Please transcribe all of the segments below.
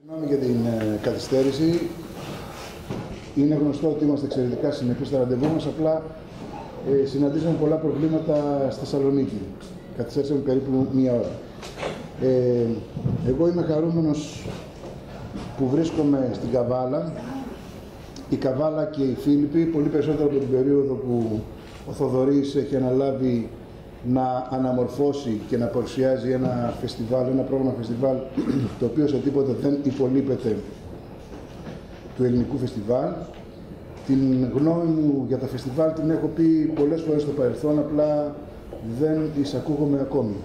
Συγγνώμη για την καθυστέρηση. Είναι γνωστό ότι είμαστε εξαιρετικά συνεπείς στα ραντεβού μας, απλά συναντήσαμε πολλά προβλήματα στη Θεσσαλονίκη. Καθυστέρησαμε περίπου μία ώρα. Εγώ είμαι χαρούμενος που βρίσκομαι στην Καβάλα. Η Καβάλα και η Φίλιππη, πολύ περισσότερο από την περίοδο που ο Θοδωρής έχει αναλάβει να αναμορφώσει και να παρουσιάζει ένα φεστιβάλ, ένα πρόγραμμα φεστιβάλ, το οποίο σε τίποτα δεν υπολείπεται του ελληνικού φεστιβάλ. Την γνώμη μου για τα φεστιβάλ την έχω πει πολλές φορές στο παρελθόν, απλά δεν εισακούγομαι ακόμη.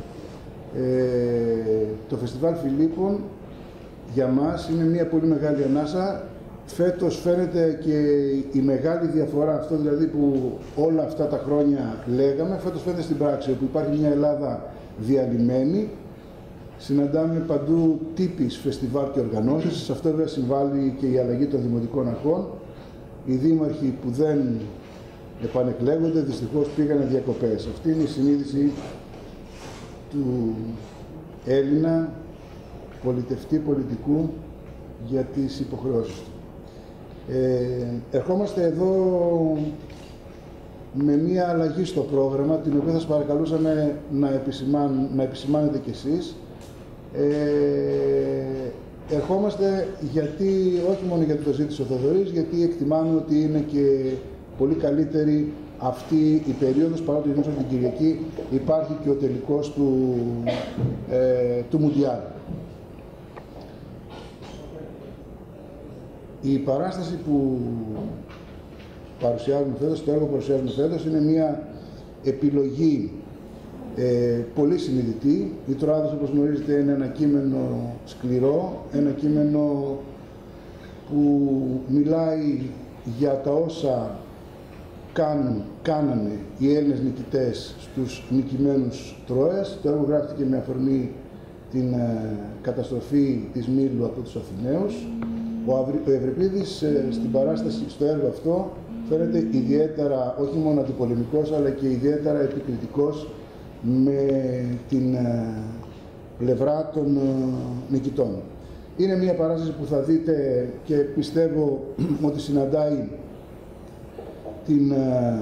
Το φεστιβάλ Φιλίππων για μας είναι μια πολύ μεγάλη ανάσα. Φέτος φαίνεται και η μεγάλη διαφορά, αυτό δηλαδή που όλα αυτά τα χρόνια λέγαμε, φέτος φαίνεται στην πράξη, όπου υπάρχει μια Ελλάδα διαλυμένη. Συναντάμε παντού τύπης φεστιβάλ και οργανώσεις. Σε αυτό βέβαια συμβάλλει και η αλλαγή των δημοτικών αρχών. Οι δήμαρχοι που δεν επανεκλέγονται δυστυχώς πήγανε διακοπές. Αυτή είναι η συνείδηση του Έλληνα πολιτευτή πολιτικού για τις υποχρεώσεις του. Ερχόμαστε εδώ με μία αλλαγή στο πρόγραμμα, την οποία θα σας παρακαλούσαμε να επισημάνετε κι εσείς. Ερχόμαστε γιατί, όχι μόνο γιατί το ζήτησε ο Θοδωρής, γιατί εκτιμάμε ότι είναι και πολύ καλύτερη αυτή η περίοδος, παρά το γεγονός ότι την Κυριακή υπάρχει και ο τελικός του Μουντιάλ. Η παράσταση που παρουσιάζουμε φέτος, το έργο που παρουσιάζουμε φέτος, είναι μια επιλογή πολύ συνειδητή. Η Τροάδος, όπως γνωρίζετε, είναι ένα κείμενο σκληρό, ένα κείμενο που μιλάει για τα όσα κάνανε οι Έλληνες νικητές στους νικημένους Τρώες. Το έργο γράφτηκε με αφορμή την καταστροφή της Μήλου από τους Αθηναίους. Ο Ευρυπίδης στην παράσταση, στο έργο αυτό, φαίνεται ιδιαίτερα, όχι μόνο αντιπολεμικός, αλλά και ιδιαίτερα επικριτικός με την πλευρά των νικητών. Είναι μια παράσταση που θα δείτε και πιστεύω ότι συναντάει την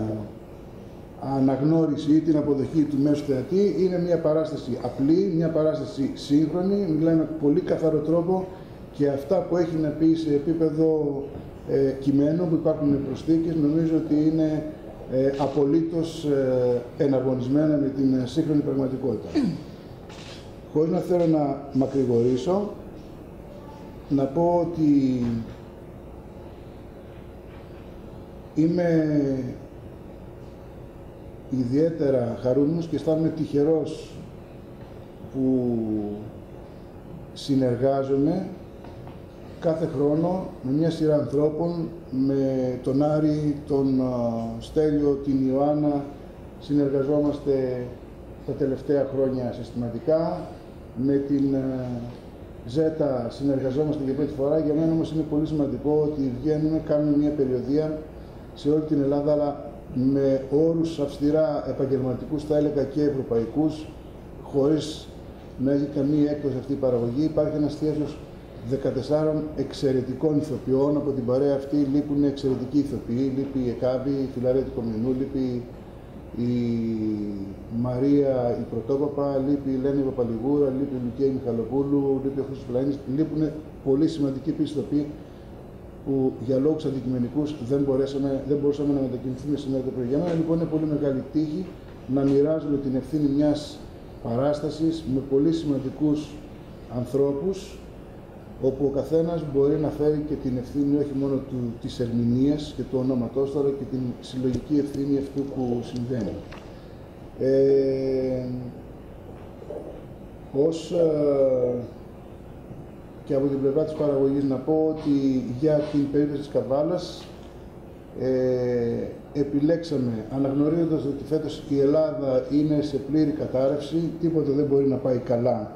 αναγνώριση ή την αποδοχή του μέσου θεατή. Είναι μια παράσταση απλή, μια παράσταση σύγχρονη, μιλάει με πολύ καθαρό τρόπο και αυτά που έχει να πει σε επίπεδο κειμένου, που υπάρχουν προσθήκες, νομίζω ότι είναι απολύτως εναρμονισμένα με την σύγχρονη πραγματικότητα. Χωρίς να θέλω να μακρηγορήσω, να πω ότι είμαι ιδιαίτερα χαρούμενος και αισθάνομαι τυχερός που συνεργάζομαι κάθε χρόνο με μια σειρά ανθρώπων, με τον Άρη, τον Στέλιο, την Ιωάννα. Συνεργαζόμαστε τα τελευταία χρόνια συστηματικά. Με την Ζέτα συνεργαζόμαστε για πρώτη φορά. Για μένα όμως είναι πολύ σημαντικό ότι βγαίνουμε, κάνουμε μια περιοδεία σε όλη την Ελλάδα, αλλά με όρους αυστηρά επαγγελματικούς, θα έλεγα και ευρωπαϊκούς, χωρίς να έχει καμία έκδοση αυτή η παραγωγή. Υπάρχει ένας θίασος 14 εξαιρετικών ηθοποιών. Από την παρέα αυτή λείπουν εξαιρετικοί ηθοποιοί. Λείπει η Εκάβη, η Φιλαρέτη Κομινού, λείπει η Μαρία η Πρωτόπαπα, λείπει η Ελένη Παπαλιγούρα, λείπει η Λουκία Μιχαλοπούλου, λείπει ο Χρήστος Πλαΐνης. Λείπουν πολύ σημαντικοί ηθοποιοί που για λόγους αντικειμενικούς δεν μπορούσαμε να μετακινηθούμε σήμερα το πρωί. Για μένα λοιπόν είναι πολύ μεγάλη τύχη να μοιράζουμε την ευθύνη μιας παράστασης με πολύ σημαντικούς ανθρώπους, όπου ο καθένας μπορεί να φέρει και την ευθύνη όχι μόνο της ερμηνείας και του ονόματός του, αλλά και την συλλογική ευθύνη αυτού που συμβαίνει. Και από την πλευρά της παραγωγής να πω ότι για την περίπτωση της Καβάλας επιλέξαμε, αναγνωρίζοντας ότι φέτος η Ελλάδα είναι σε πλήρη κατάρρευση, τίποτα δεν μπορεί να πάει καλά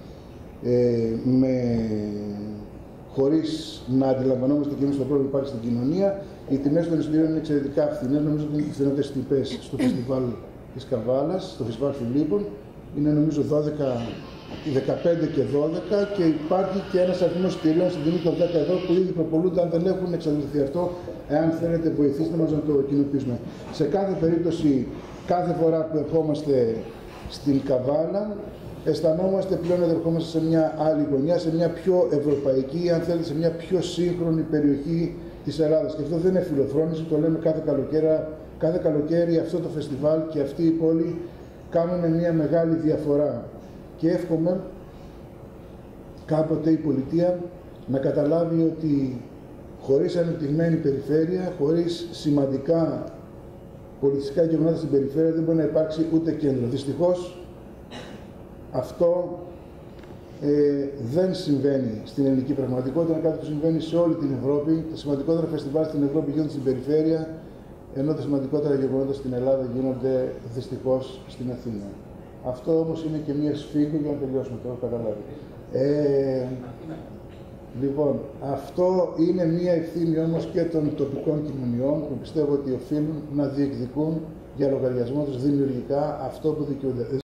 χωρίς να αντιλαμβανόμαστε και εμείς το πρόβλημα που υπάρχει στην κοινωνία. Οι τιμές των εισιτηρίων είναι εξαιρετικά φθηνές, νομίζω ότι είναι οι φθηνότερες τιμές στο φεστιβάλ της Καβάλας, στο φεστιβάλ Φιλίππων. Είναι νομίζω 12 15 και 12 και υπάρχει και ένας αριθμός στήλων στην τιμή των 10 ευρώ που ήδη προπολούνται αν δεν έχουν εξαντληθεί αυτό. Εάν θέλετε βοηθήστε μας να το κοινοποιήσουμε. Σε κάθε περίπτωση, κάθε φορά που ερχόμαστε στην Καβάλα, αισθανόμαστε πλέον ότι ερχόμαστε σε μια άλλη γωνιά, σε μια πιο ευρωπαϊκή, αν θέλετε, σε μια πιο σύγχρονη περιοχή της Ελλάδας. Και αυτό δεν είναι φιλοφρόνηση, το λέμε κάθε καλοκαίρι αυτό το φεστιβάλ και αυτή η πόλη κάνουν μια μεγάλη διαφορά. Και εύχομαι κάποτε η πολιτεία να καταλάβει ότι χωρίς ανεπτυγμένη περιφέρεια, χωρίς σημαντικά πολιτιστικά γεγονότα στην περιφέρεια δεν μπορεί να υπάρξει ούτε κέντρο. Δυστυχώς αυτό δεν συμβαίνει στην ελληνική πραγματικότητα, είναι κάτι που συμβαίνει σε όλη την Ευρώπη. Τα σημαντικότερα φεστιβάλ στην Ευρώπη γίνονται στην περιφέρεια, ενώ τα σημαντικότερα γεγονότα στην Ελλάδα γίνονται δυστυχώς στην Αθήνα. Αυτό όμως είναι και μία σφίγγο για να τελειώσουμε, το έχω καταλάβει. Λοιπόν, αυτό είναι μία ευθύνη όμως και των τοπικών κοινωνιών που πιστεύω ότι οφείλουν να διεκδικούν για λογαριασμό τους δημιουργικά αυτό που δικαιούνται.